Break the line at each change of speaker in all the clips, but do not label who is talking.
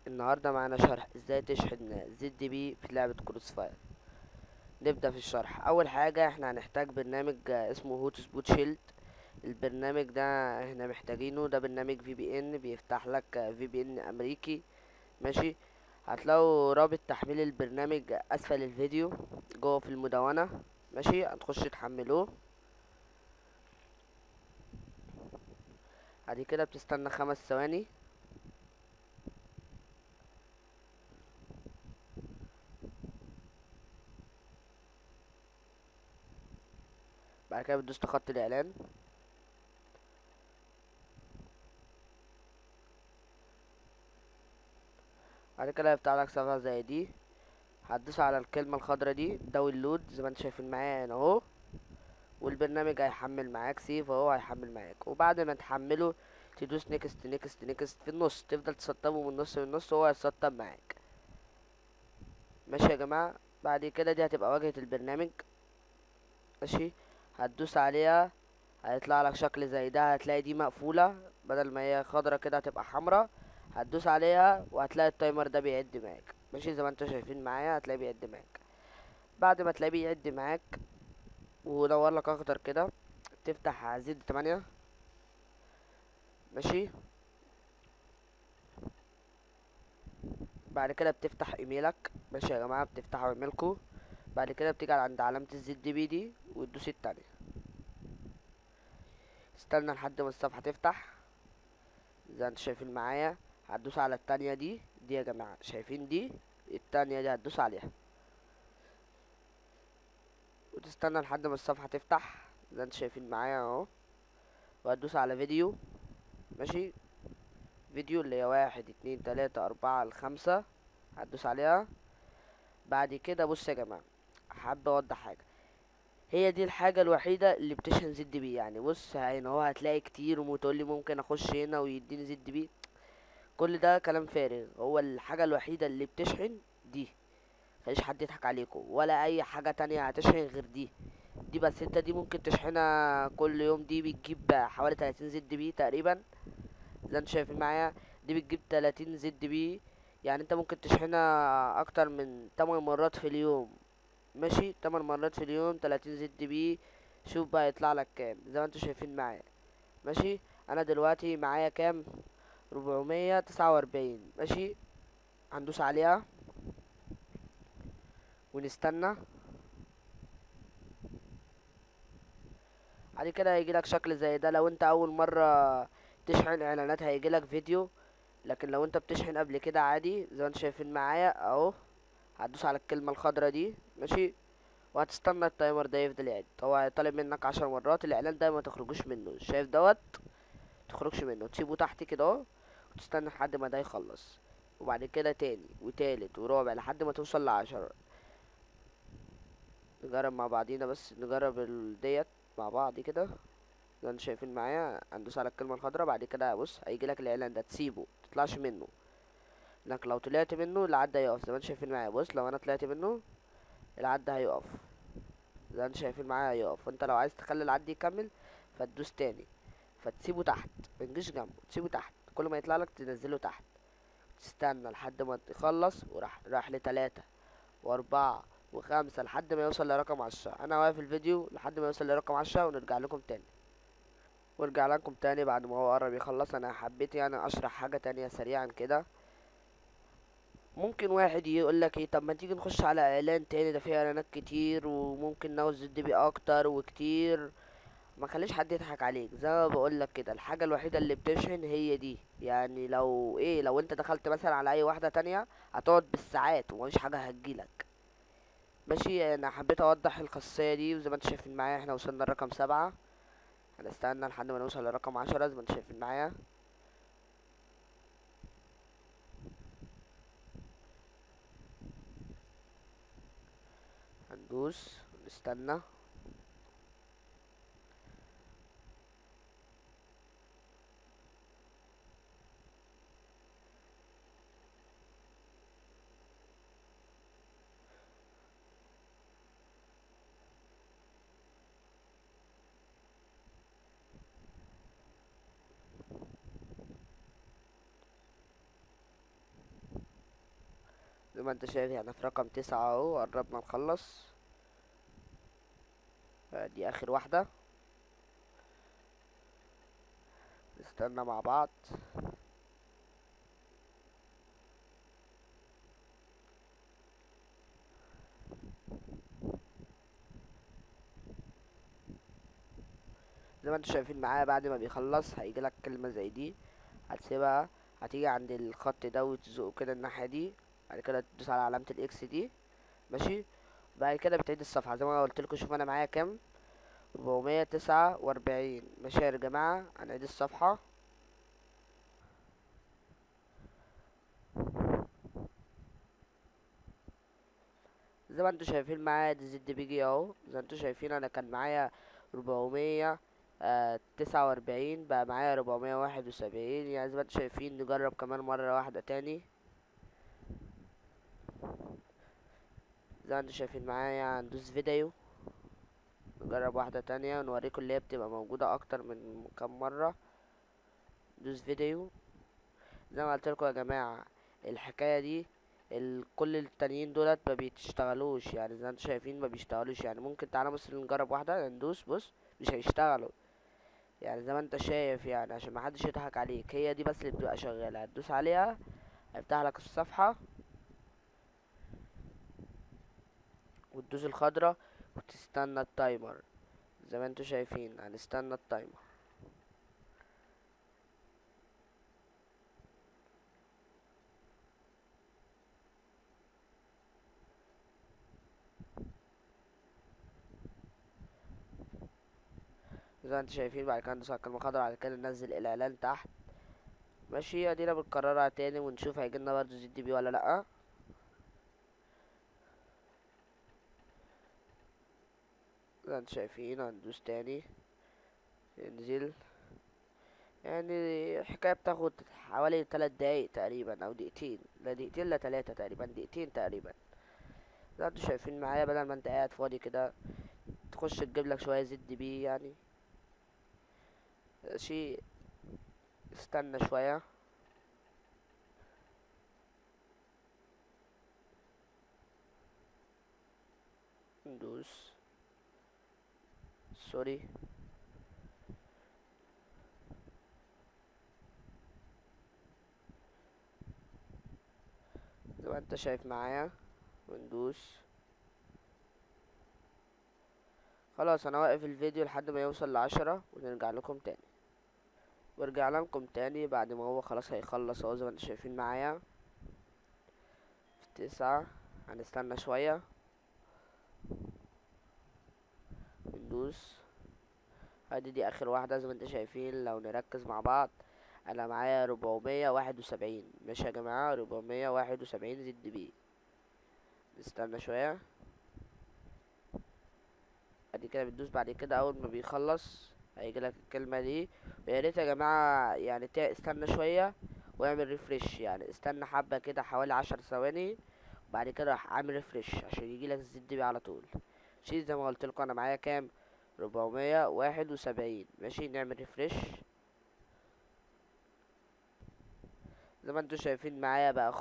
النهارده معانا شرح ازاي تشحن زد بي في لعبة كروس فاير. نبدأ في الشرح. اول حاجة احنا هنحتاج برنامج اسمه هوت سبوت شيلد. البرنامج ده احنا محتاجينه، ده برنامج في بي ان بيفتح لك في بي ان امريكي. ماشي، هتلاقوا رابط تحميل البرنامج اسفل الفيديو جوه في المدونة. ماشي، هتخش تحملوه. بعد كده بتستنى 5 ثواني. بعد كده بتدوس خط الاعلان. بعد كده هيفتح لك صفحة زي دي، هتدوس على الكلمة الخضرا دي داونلود زي ما انت شايفين معايا هنا اهو، والبرنامج هيحمل معاك، سيف اهو هيحمل معاك. وبعد ما تحمله تدوس نيكست نيكست نيكست في النص، تفضل تسطبه من النص للنص وهو هيسطب معاك. ماشي يا جماعة، بعد كده دي هتبقى واجهة البرنامج. ماشي، هتدوس عليها هيطلع لك شكل زي ده، هتلاقي دي مقفولة بدل ما هي خضرا كده هتبقى حمرا. هتدوس عليها وهتلاقي التايمر ده بيعد معاك. ماشي، زي ما انتوا شايفين معايا هتلاقيه بيعد معاك. بعد ما تلاقيه بيعد معاك ودور لك اخضر كده، تفتح زد 8. ماشي، بعد كده بتفتح ايميلك. ماشي يا جماعه، بتفتحوا ايميلكم. بعد كده بتيجي عند علامه الزد بي دي وتدوس التانية. استنى لحد ما الصفحه تفتح زي ما انتوا شايفين معايا. هتدوس على التانية دي يا جماعه، شايفين دي التانية دي هتدوس عليها وتستنى لحد ما الصفحه تفتح زي ما انتوا شايفين معايا اهو، وهتدوس على فيديو. ماشي، فيديو اللي هي 1 2 3 4 5، هتدوس عليها. بعد كده بص يا جماعه، حابب اوضح حاجه. هي دي الحاجة الوحيدة اللي بتشحن زد بي. يعني بص هنا هو هتلاقي كتير وتقول لي ممكن اخش هنا ويديني زد بي، كل ده كلام فارغ. هو الحاجة الوحيدة اللي بتشحن دي، مفيش حد يضحك عليكم، ولا اي حاجة تانية هتشحن غير دي بس. انت دي ممكن تشحنها كل يوم، دي بتجيب حوالي 30 زد بي تقريبا زي انت شايفين معايا. دي بتجيب 30 زد بي، يعني انت ممكن تشحنها اكتر من 8 مرات في اليوم. ماشي، 8 مرات في اليوم 30 زد بي. شوف بقى يطلع لك كام زي ما انتوا شايفين معايا. ماشي، انا دلوقتي معايا كام؟ 449. ماشي، هندوس عليها ونستنى. بعد كده هيجي لك شكل زي ده. لو انت اول مرة تشحن اعلانات هيجي لك فيديو، لكن لو انت بتشحن قبل كده عادي زي ما انتوا شايفين معايا اهو، هتدوس على الكلمة الخضرا دي. ماشي، وهتستنى التايمر ده يفضل يعد. هو طالب منك 10 مرات. الاعلان ده ما تخرجوش منه، شايف دوت؟ تخرجش منه، تسيبه تحت كده اهو وتستنى لحد ما ده يخلص. وبعد كده تاني وتالت ورابع لحد ما توصل ل10. نجرب مع بعضينا، بس نجرب ديت مع بعض كده زي ما انتوا شايفين معايا. هندوس على الكلمة الخضراء. بعد كده بص هيجي لك الاعلان ده، تسيبه متطلعش منه، انك لو طلعت منه العد هيقف زي ما انتوا شايفين معايا. بص لو انا طلعت منه العد هيقف زي ما انتوا شايفين معايا هيقف. وانت لو عايز تخلي العد يكمل فتدوس تاني، فتسيبه تحت، متجيش جنبه، تسيبه تحت. كل ما يطلع لك تنزله تحت، تستنى لحد ما تخلص، راح لتلاتة واربعة وخمسة لحد ما يوصل لرقم 10. انا واقف الفيديو لحد ما يوصل لرقم 10 ونرجع لكم تاني. ورجع لكم تاني بعد ما هو قرب يخلص. انا حبيت يعني اشرح حاجة تانية سريعا كده. ممكن واحد يقول لك ايه، طب ما تيجي نخش على اعلان تاني، ده فيه اعلانات كتير وممكن نوزن دي بي اكتر وكتير. ما خليش حد يضحك عليك، زي ما بقول لك كده، الحاجه الوحيده اللي بتشحن هي دي. يعني لو ايه، لو انت دخلت مثلا على اي واحده تانية هتقعد بالساعات ومفيش حاجه هتجيلك. ماشي، انا حبيت اوضح الخاصيه دي. وزي ما انتوا شايفين معايا احنا وصلنا لرقم 7، هنستنى لحد ما نوصل لرقم 10 زي ما انتوا شايفين معايا. هندوس نستنى. زي ما انت شايف يعني في رقم 9 اهو، قربنا نخلص. دي اخر واحدة، نستنى مع بعض. زي ما انتوا شايفين معايا بعد ما بيخلص هيجيلك كلمة زي دي، هتسيبها، هتيجي عند الخط ده وتزقه كده الناحية دي، بعد كده تدوس على علامة الاكس دي، ماشي. بعد كده بتعيد الصفحة زي ما انا قلت لكم. شوف انا معايا كام، 449. ماشي يا جماعة، هنعيد الصفحة. زي ما انتوا شايفين معايا دي زد بيجي اهو. زي ما انتوا شايفين انا كان معايا 449، بقى معايا 471. يعني زي ما انتوا شايفين نجرب كمان مرة واحدة تاني. زي ما انتوا شايفين معايا هندوس فيديو، نجرب واحدة تانية ونوريكم اللي هي بتبقى موجودة اكتر من كام مرة. ندوس فيديو. زي ما قلت لكم يا جماعة، الحكاية دي كل التانيين دولت ما بيشتغلوش، يعني زي ما انتوا شايفين ما بيشتغلوش. يعني ممكن تعالى مثلا نجرب واحدة، ندوس، بص مش هيشتغلوا. يعني زي ما انت شايف، يعني عشان ما حدش يضحك عليك، هي دي بس اللي بتبقى شغالة. هتدوس عليها هيفتح لك الصفحة، وتدوس الخضرة وتستنى التايمر. زي ما انتوا شايفين هنستنى التايمر. زي ما انتوا شايفين بعد كده ندوس على الكلمة خضرا، بعد كده ننزل الاعلان تحت. ماشي، ادينا بنكررها تاني ونشوف هيجيلنا برضه زد بي ولا لأ. زي ما انتوا شايفين هندوس تاني، ينزل. يعني الحكاية بتاخد حوالي 3 دقايق تقريبا او دقيقتين، لا دقيقتين لا 3 تقريبا، دقيقتين تقريبا. زي ما انتوا شايفين معايا، بدل ما انت قاعد فاضي كده تخش تجيب لك شوية زد بي يعني. شيء، استنى شوية. ندوس سوري. زي ما انت شايف معايا، وندوس. خلاص انا واقف الفيديو لحد ما يوصل ل10 ونرجع لكم تاني. ورجع لكم تاني بعد ما هو خلاص هيخلص اهو. زي ما انتوا شايفين معايا في 9. هنستنى شوية، ندوس. دي اخر واحدة. زي ما انتوا شايفين لو نركز مع بعض، انا معايا 471. ماشي يا جماعة، 471 زد بي. نستنى شوية. بعد كده بتدوس، بعد كده اول ما بيخلص هيجيلك الكلمة دي. ويا ريت يا جماعة يعني استنى شوية واعمل ريفرش. يعني استنى حبة كده حوالي 10 ثواني، بعد كده راح اعمل ريفرش عشان يجيلك الزد بي على طول. ماشي، زي ما قلت لكم انا معايا كام، 471. ماشي، نعمل ريفرش. زي ما انتوا شايفين معايا بقى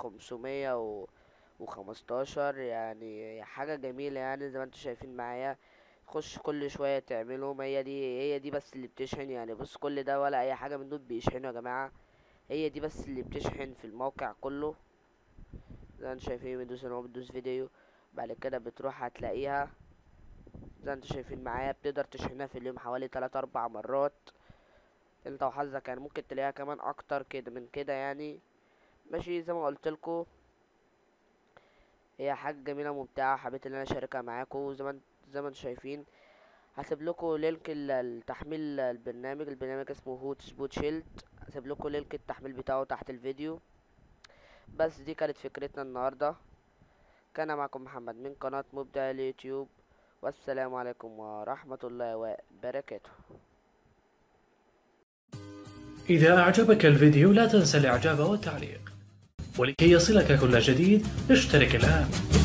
515. يعني حاجة جميلة. يعني زي ما انتوا شايفين معايا، خش كل شوية تعملهم. هي دي بس اللي بتشحن. يعني بص، كل ده ولا اي حاجة من دول بيشحنوا يا جماعة. هي دي بس اللي بتشحن في الموقع كله. زي ما انتوا شايفين بتدوس ان هو بتدوس فيديو، بعد كده بتروح هتلاقيها. زي ما انتوا شايفين معايا بتقدر تشحنها في اليوم حوالي 3 4 مرات، انت وحظك. يعني ممكن تلاقيها كمان اكتر كده من كده يعني. ماشي، زي ما قلت لكم هي حاجة جميلة ممتعة، حبيت ان انا اشاركها معاكم. زي ما انتوا شايفين هسيب لكم لينك التحميل. البرنامج اسمه هوت سبوت شيلد. هسيب لكم لينك التحميل بتاعه تحت الفيديو. بس دي كانت فكرتنا النهارده. كان معكم محمد من قناة مبدع اليوتيوب، والسلام عليكم ورحمة الله وبركاته.
إذا أعجبك الفيديو لا تنسى الإعجاب والتعليق، ولكي يصلك كل جديد اشترك الآن.